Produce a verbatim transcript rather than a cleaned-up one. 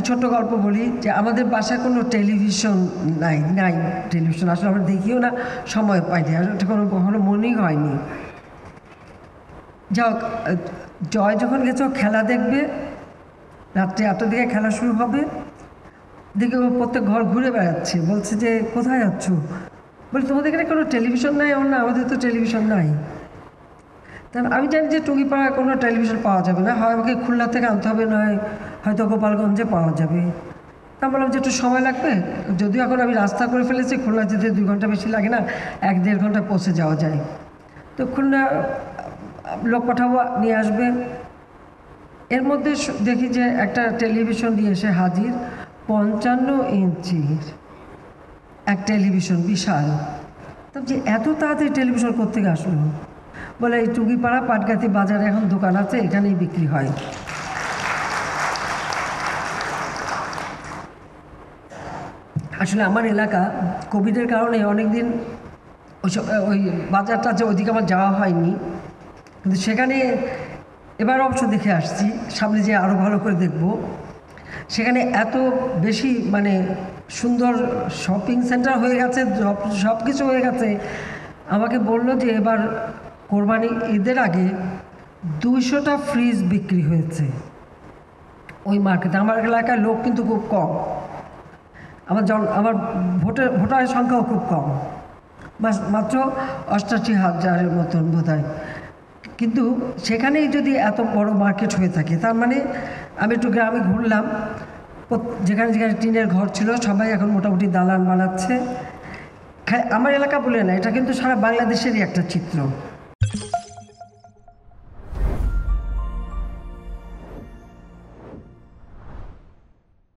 একটা ছোট্ট গল্প বলি যে আমাদের বাসায় কোনো টেলিভিশন নাই নাই টেলিভিশন আসলে আমরা দেখিও না, সময় পাইনি, আর এটা কোনো কখনো মনেই হয়নি। যাক, জয় যখন গেছে খেলা দেখবে, রাত্রে আটটার দিকে খেলা শুরু হবে, দেখে ও প্রত্যেক ঘর ঘুরে বেড়াচ্ছে, বলছে যে কোথায় যাচ্ছ? বলি তোমাদের এখানে কোনো টেলিভিশন নাই? আমার না, আমাদের তো টেলিভিশন নাই। তার আমি জানি যে টুঙ্গিপাড়ায় কোনো টেলিভিশন পাওয়া যাবে না, হয় আমাকে খুলনা থেকে আনতে হবে, নয় হয়তো গোপালগঞ্জে পাওয়া যাবে। তা বললাম যে একটু সময় লাগবে, যদিও এখন আমি রাস্তা করে ফেলেছি, খুলনা যেতে দুই ঘন্টা বেশি লাগে না, এক দেড় ঘন্টা পৌঁছে যাওয়া যায়। তো খুলনা লোক পাঠাবো, নিয়ে আসবে। এর মধ্যে দেখি যে একটা টেলিভিশন নিয়ে এসে হাজির, পঞ্চান্ন ইঞ্চির এক টেলিভিশন, বিশাল। তবে যে এত তাড়াতাড়ি টেলিভিশন কোত্থেকে আসলো? বলে এই টুঙ্গিপাড়া পাটগাতি বাজারে এখন দোকান আছে, এখানেই বিক্রি হয়। আসলে আমার এলাকা কোভিডের কারণে অনেক দিন ওইসব ওই বাজারটা যে ওইদিকে আমার যাওয়া হয়নি, কিন্তু সেখানে এবার অবশ্য দেখে আসছি, সামনে যে আরও ভালো করে দেখব। সেখানে এত বেশি মানে সুন্দর শপিং সেন্টার হয়ে গেছে, সব কিছু হয়ে গেছে। আমাকে বললো যে এবার কোরবানি ঈদের আগে দুইশোটা ফ্রিজ বিক্রি হয়েছে ওই মার্কেটে। আমার এলাকায় লোক কিন্তু খুব কম, আমার জন আমার ভোটার ভোটারের সংখ্যাও খুব কম, মাত্র অষ্টাশি হাজারের মতন বোধ হয়। কিন্তু সেখানেই যদি এত বড় মার্কেট হয়ে থাকে, তার মানে আমি একটু গ্রামে ঘুরলাম, যেখানে যেখানে টিনের ঘর ছিল সবাই এখন মোটামুটি দালান বানাচ্ছে। আমার এলাকা বলে না, এটা কিন্তু সারা বাংলাদেশেরই একটা চিত্র।